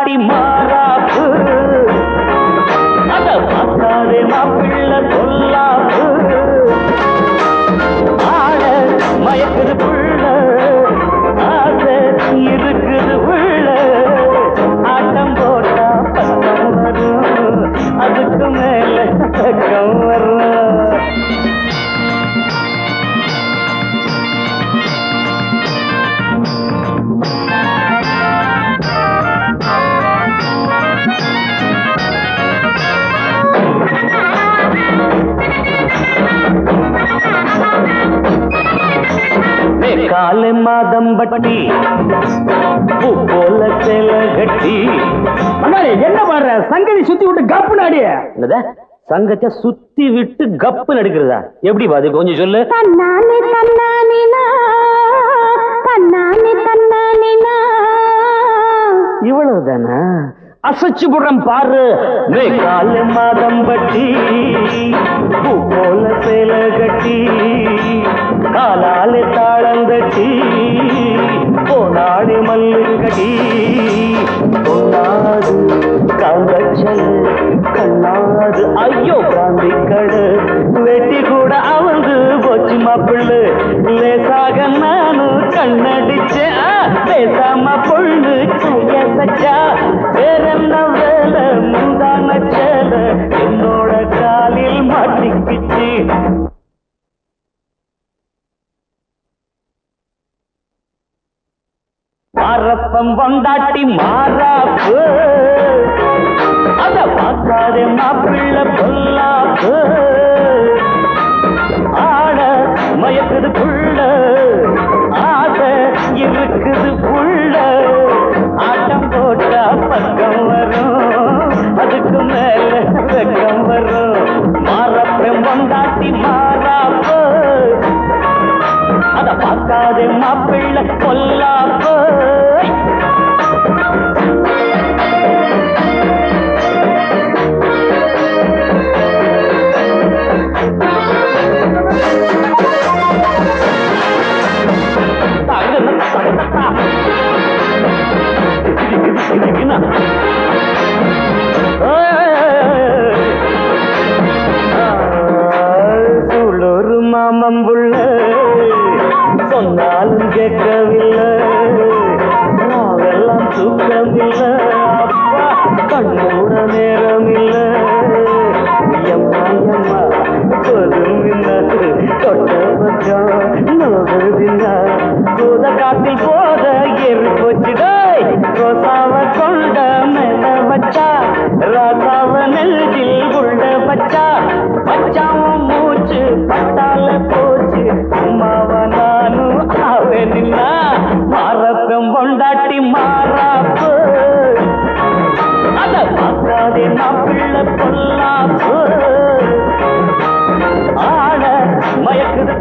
பொண்டாட்டி மாறாப்பு அத பார்க்காதே மாப்பிள்ள சொல்லாப்பு ஆட மயக்குது புள்ள ஆசை இருக்குது உள்ள ஆட்டம் போட்டா பக்கம் வரும் அதுக்கு மேல பக்கம் வரும் காலை மாதம் பட்டி பூ போல சேல கட்டி என்ன பண்ற சங்கதி சுத்தி விட்டு கப்பு நாடிய சங்கத்தை சுத்தி விட்டு கப்பு நடிக்கிறதா எப்படி பாது கொஞ்சம் சொல்லு தன்னானே தன்னானினா தன்னானே தன்னானினா இவ்வளவுதானா அசைச்சு புறம் பாரு காலை மாதம் பட்டி பூ போல சேல கட்டி காலாலே தாளந்தட்டி போனாடி மல்லுங்கடி பொன்னாது காந்தச்சல் கண்ணாது ஐயோ பிராந்தி கடு வெட்டி கூட அவந்து போச்சு மாப்பிள்ளு லேசாக நானும் கண்ணடிச்சேன் பேசாம பொண்ணு கைய சச்சா வேறென்ன வேலை முந்தான சேல என்னோட காலில் மாட்டிக்கிச்சு மாரப்பம் பொண்டாட்டி மாறாப்பு அத பார்க்காதே மாப்பிள்ள பொல்லாப்பு ஆட மயக்குது புள்ள ஆசை இருக்குது புள்ள ஆட்டம் போட்டா பக்கம் வரும் அதுக்கு மேல வெக்கம் வரும் மாரப்பம் பொண்டாட்டி மாறாப்பு அத பார்க்காதே மாப்பிள்ள பொல்லாப்பு சூழொரு மாமம்புள்ள சொன்னாலும் கேட்கவில்லை நாவெல்லாம் தூக்கமில்லை அப்பா கண்ணோட நேரம் இல்லை எம்மா எம்மா பொதுமின்னா தொட்ட பக்கம் நோகுதின்னா பூத காட்டில் போத ஏறி போச்சுடா ரோசாவ கொண்ட மேல வச்சா ராசாவ நெல்லில் உள்ள வச்சா வச்சாவும் மூச்சு பட்டால போச்சு அம்மாவ நானும் ஆவேனின்னா மாரப்பம் பொண்டாட்டி மாறாப்பு அத பார்க்காதே மாப்பிள்ள பொல்லாப்பு ஆட மயக்குது